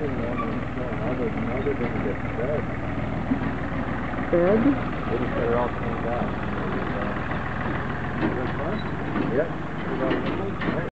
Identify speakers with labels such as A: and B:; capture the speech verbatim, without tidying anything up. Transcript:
A: didn't want to know how they, how they're going to get fed.
B: Fed?
A: They just got it all cleaned out. Is that fun? Yep.